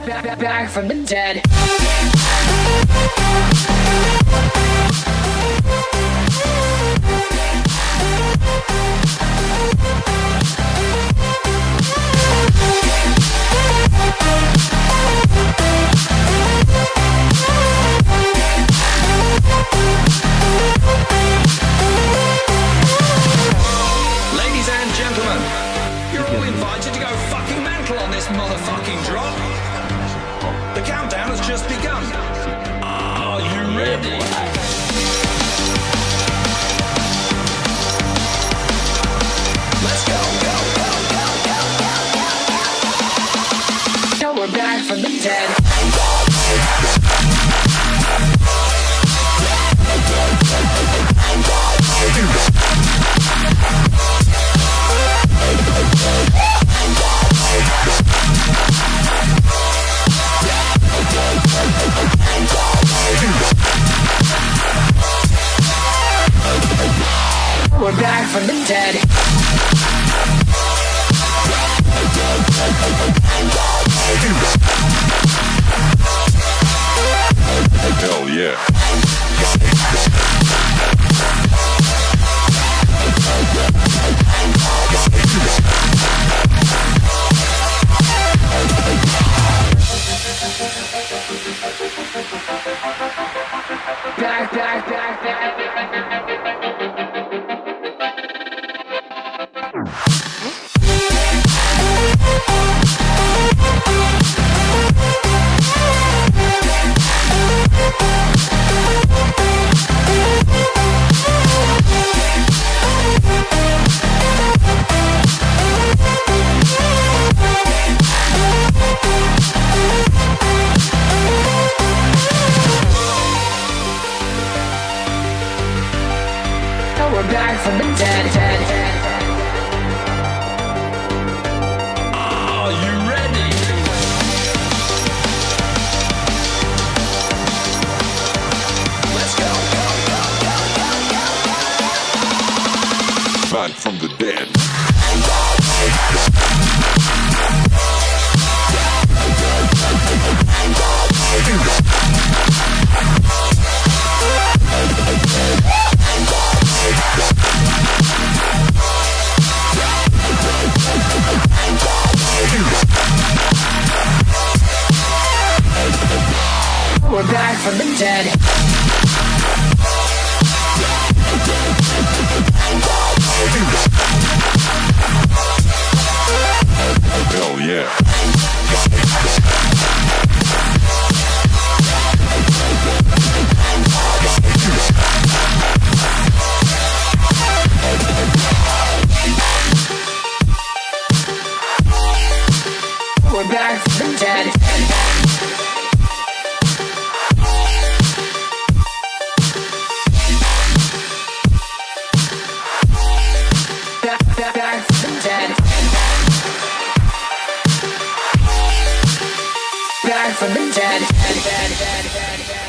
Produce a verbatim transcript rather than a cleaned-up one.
back, back from the dead. Ladies and gentlemen, you're all invited to go fucking mental on this motherfucking drop. The countdown has just begun. Are you ready? Let's go, go, go, go, go, go, go. Now we're back from the dead. We're back from the dead. Hell yeah. Back, back, back, back, back. We're back from the dead, dead, dead. Are you ready? Let's go, go, go, go, go, go. Back from the dead. We're back from the dead. Hell yeah. We're back from the dead. Back, back, back from the dead. Back from the dead. Dead, dead, dead, dead, dead.